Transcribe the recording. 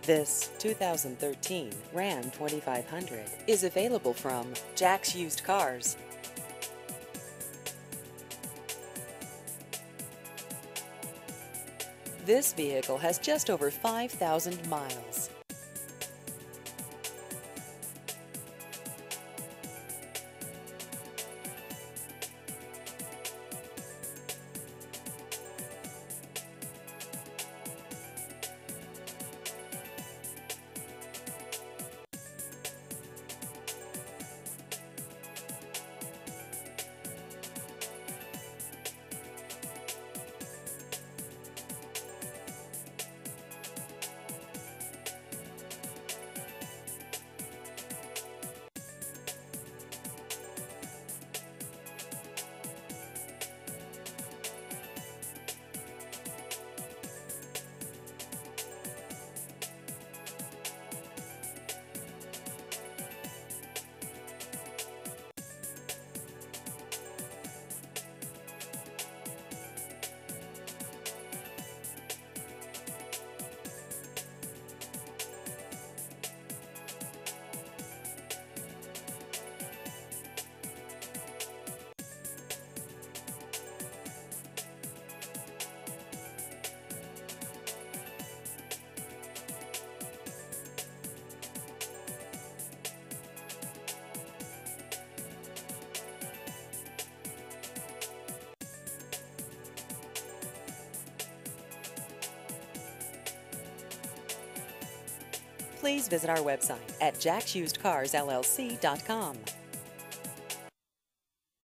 This 2013 Ram 2500 is available from Jack's Used Cars. This vehicle has just over 5,000 miles. Please visit our website at jacksusedcarsllc.com.